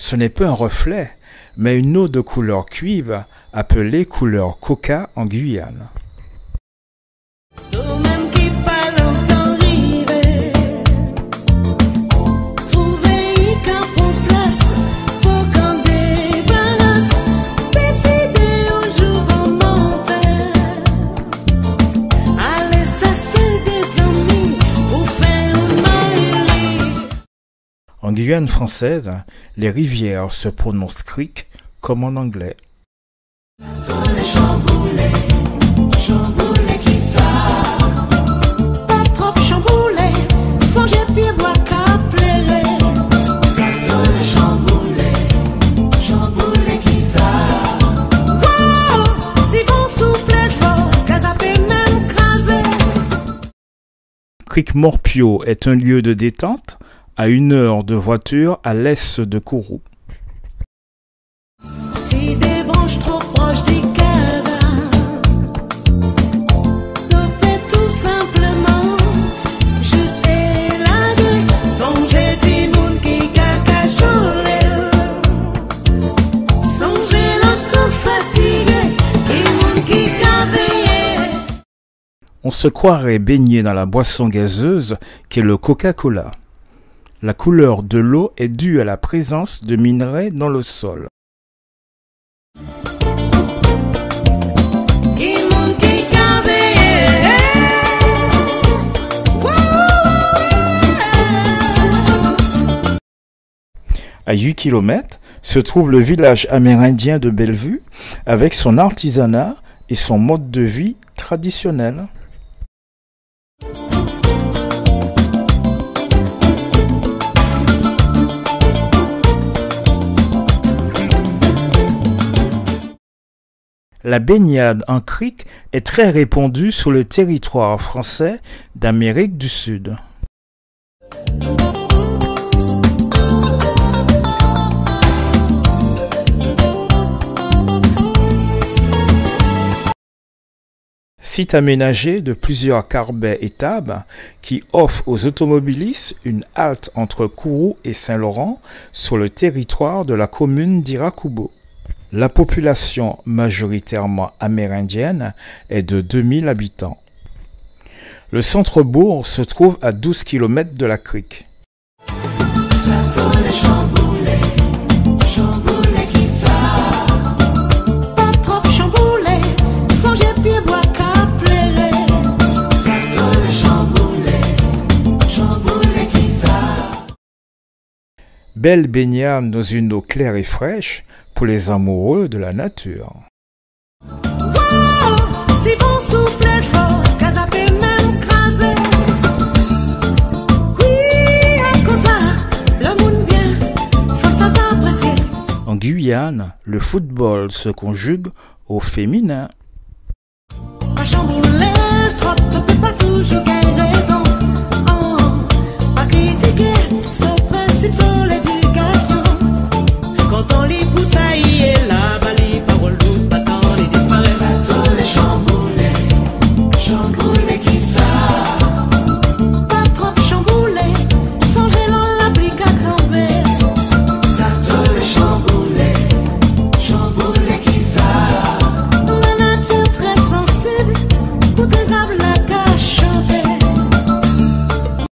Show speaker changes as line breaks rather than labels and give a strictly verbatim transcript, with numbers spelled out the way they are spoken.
ce n'est pas un reflet, mais une eau de couleur cuivre appelée couleur coca en Guyane. En Guyane française, les rivières se prononcent creek comme en anglais. Creek Morpio est un lieu de détente à une heure de voiture à l'est de Kourou.
Si des branches trop proches des cases, topez tout simplement, juste élaguer, songez des moun qui cacachole, songez l'auto fatigué, qui moun qui caveye.
On se croirait baigné dans la boisson gazeuse qu'est le Coca-Cola. La couleur de l'eau est due à la présence de minerais dans le sol. À huit kilomètres se trouve le village amérindien de Bellevue avec son artisanat et son mode de vie traditionnel. La baignade en crique est très répandue sur le territoire français d'Amérique du Sud. Site aménagé de plusieurs carbets étables qui offre aux automobilistes une halte entre Kourou et Saint-Laurent sur le territoire de la commune d'Irakubo. La population majoritairement amérindienne est de deux mille habitants. Le centre-bourg se trouve à douze kilomètres de la crique. Belle baignade dans une eau claire et fraîche pour les amoureux de la nature.
Wow, si vous soufflez fort, casapé même crasé. Oui, à cause ça, le monde bien, faut savoir apprécier.
En Guyane, le football se conjugue au féminin.
Pas chambouler trop, tu peux pas toujours gagner raison. Oh, pas critiquer.